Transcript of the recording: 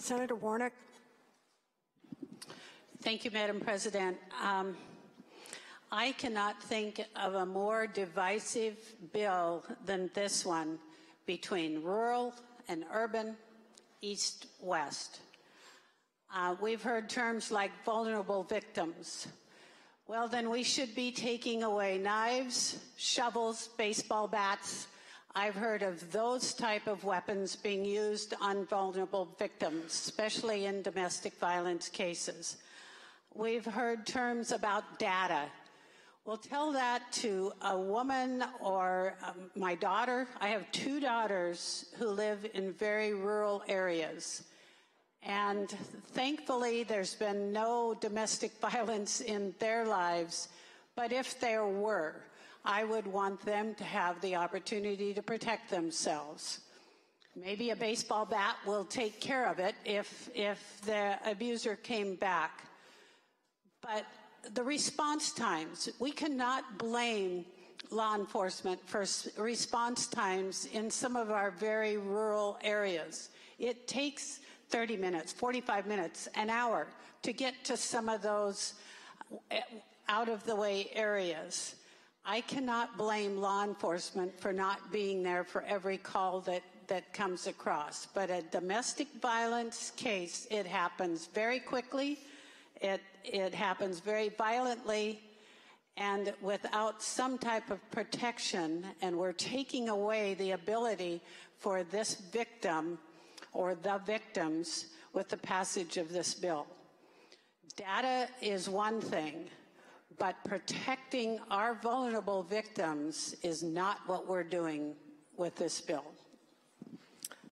Senator Warnick. Thank you, Madam President. I cannot think of a more divisive bill than this one between rural and urban, east-west. We've heard terms like vulnerable victims. Well, then we should be taking away knives, shovels, baseball bats. I've heard of those type of weapons being used on vulnerable victims, especially in domestic violence cases. We've heard terms about data. Well, tell that to a woman or my daughter. I have 2 daughters who live in very rural areas. And thankfully, there's been no domestic violence in their lives. But if there were, I would want them to have the opportunity to protect themselves. Maybe a baseball bat will take care of it if the abuser came back. But the response times, we cannot blame law enforcement for response times in some of our very rural areas. It takes 30 minutes, 45 minutes, an hour to get to some of those out-of-the-way areas. I cannot blame law enforcement for not being there for every call that comes across. But a domestic violence case, it happens very quickly. It happens very violently, and without some type of protection, and we're taking away the ability for this victim or the victims with the passage of this bill. Data is one thing, but protecting our vulnerable victims is not what we're doing with this bill.